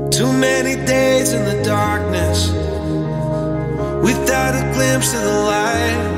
Too many days in the darkness without a glimpse of the light.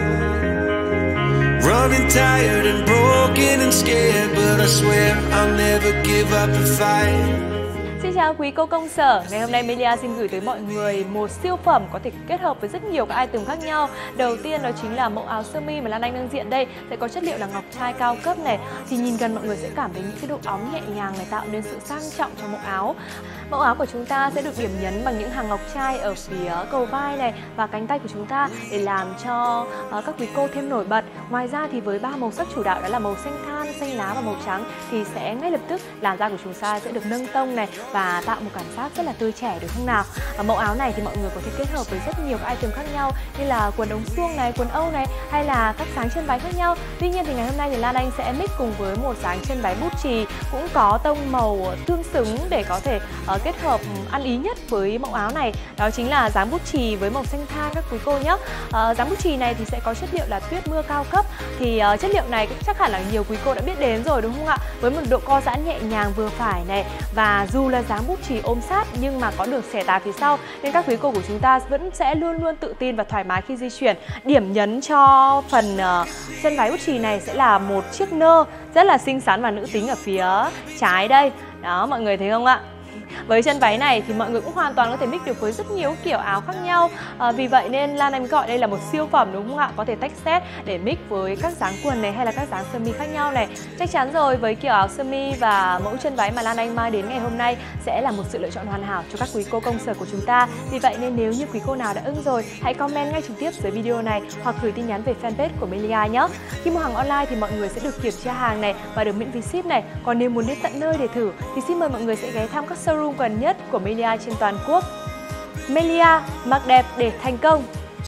Running tired and broken and scared, but I swear I'll never give up the fight. Xin chào quý cô công sở, ngày hôm nay Melia xin gửi tới mọi người một siêu phẩm có thể kết hợp với rất nhiều các item khác nhau. Đầu tiên đó chính là mẫu áo sơ mi mà Lan Anh đang diện đây, sẽ có chất liệu là ngọc trai cao cấp này. Thì nhìn gần mọi người sẽ cảm thấy những cái độ óng nhẹ nhàng này tạo nên sự sang trọng cho mẫu áo. Mẫu áo của chúng ta sẽ được điểm nhấn bằng những hàng ngọc trai ở phía cầu vai này và cánh tay của chúng ta để làm cho các quý cô thêm nổi bật. Ngoài ra thì với ba màu sắc chủ đạo đó là màu xanh than, xanh lá và màu trắng thì sẽ ngay lập tức làn da của chúng ta sẽ được nâng tông này và tạo một cảm giác rất là tươi trẻ, được không nào? Mẫu áo này thì mọi người có thể kết hợp với rất nhiều các item khác nhau như là quần ống suông này, quần âu này hay là các dáng chân váy khác nhau. Tuy nhiên thì ngày hôm nay thì Lan Anh sẽ mix cùng với một dáng chân váy bút chì cũng có tông màu tương xứng để có thể kết hợp ăn ý nhất với mẫu áo này. Đó chính là dáng bút chì với màu xanh than các quý cô nhé. Dáng bút chì này thì sẽ có chất liệu là tuyết mưa cao cấp. Thì chất liệu này cũng chắc hẳn là nhiều quý cô đã biết đến rồi đúng không ạ? Với một độ co giãn nhẹ nhàng vừa phải này, và dù là dáng bút chì ôm sát nhưng mà có được xẻ tà phía sau nên các quý cô của chúng ta vẫn sẽ luôn luôn tự tin và thoải mái khi di chuyển. Điểm nhấn cho phần chân váy bút chì này sẽ là một chiếc nơ rất là xinh xắn và nữ tính ở phía trái đây. Đó, mọi người thấy không ạ? Với chân váy này thì mọi người cũng hoàn toàn có thể mix được với rất nhiều kiểu áo khác nhau. Vì vậy nên Lan Anh gọi đây là một siêu phẩm đúng không ạ? Có thể tách set để mix với các dáng quần này hay là các dáng sơ mi khác nhau này. Chắc chắn rồi, với kiểu áo sơ mi và mẫu chân váy mà Lan Anh mang đến ngày hôm nay sẽ là một sự lựa chọn hoàn hảo cho các quý cô công sở của chúng ta. Vì vậy nên nếu như quý cô nào đã ưng rồi, hãy comment ngay trực tiếp dưới video này hoặc gửi tin nhắn về fanpage của Melia nhé. Khi mua hàng online thì mọi người sẽ được kiểm tra hàng này và được miễn phí ship này. Còn nếu muốn đến tận nơi để thử thì xin mời mọi người sẽ ghé thăm các showroom gần nhất của Melia trên toàn quốc. Melia, mặc đẹp để thành công.